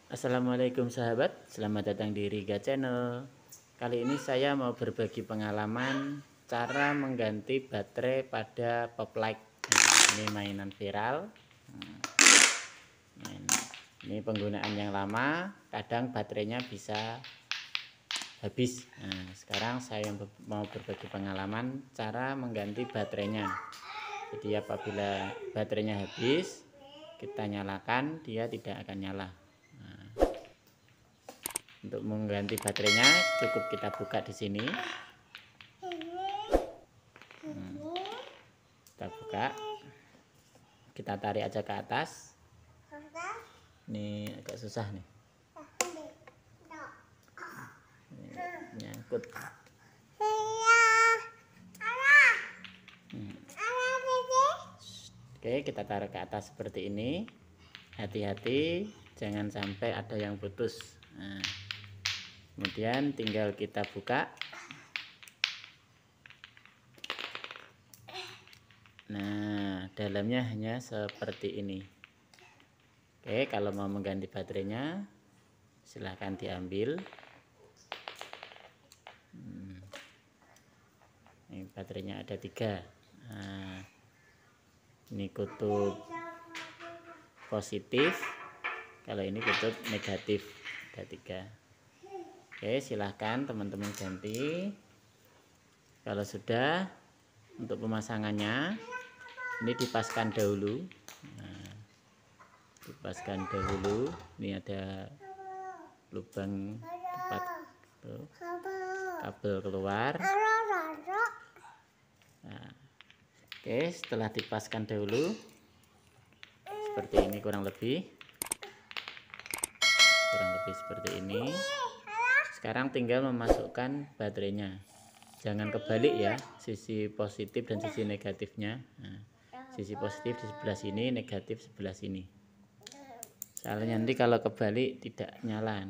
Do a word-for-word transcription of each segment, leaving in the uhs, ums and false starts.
Assalamualaikum sahabat, selamat datang di Riga Channel. Kali ini saya mau berbagi pengalaman cara mengganti baterai pada pop light. Nah, ini mainan viral. Nah, ini penggunaan yang lama, kadang baterainya bisa habis. Nah, sekarang saya mau berbagi pengalaman cara mengganti baterainya. Jadi apabila baterainya habis, kita nyalakan, dia tidak akan nyala. Untuk mengganti baterainya cukup kita buka di sini. Hmm. Kita buka, kita tarik aja ke atas. Ini agak susah nih. Ini nyangkut. Hmm. Oke, kita taruh ke atas seperti ini. Hati-hati, jangan sampai ada yang putus. Nah, kemudian tinggal kita buka. Nah, dalamnya hanya seperti ini. Oke, kalau mau mengganti baterainya, silahkan diambil. Hmm. Ini baterainya ada tiga. Nah, ini kutub positif. Kalau ini kutub negatif, ada tiga. Oke, silahkan teman-teman ganti. Kalau sudah, untuk pemasangannya ini dipaskan dahulu. Nah, dipaskan dahulu. Ini ada lubang tempat tuh, kabel keluar. Nah, oke, setelah dipaskan dahulu seperti ini, kurang lebih kurang lebih seperti ini. Sekarang tinggal memasukkan baterainya. Jangan kebalik ya, sisi positif dan sisi negatifnya. Nah, sisi positif di sebelah sini, negatif sebelah sini. Soalnya nanti kalau kebalik tidak nyala.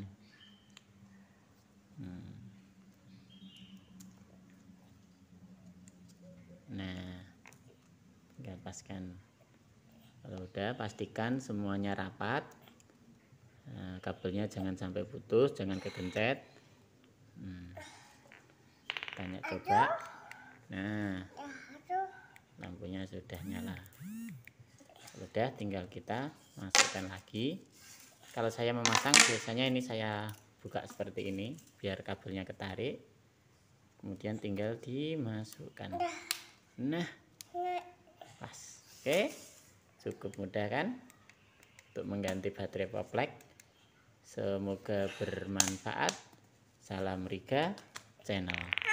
Nah, tinggal paskan. Kalau udah, pastikan semuanya rapat. Nah, kabelnya jangan sampai putus, jangan kegencet. Hmm. Tanya coba. Nah, lampunya sudah nyala. Udah, tinggal kita masukkan lagi. Kalau saya memasang, biasanya ini saya buka seperti ini biar kabelnya ketarik. Kemudian tinggal dimasukkan. Nah, pas. Oke, cukup mudah kan untuk mengganti baterai pop light. Semoga bermanfaat. Salam Riga Channel.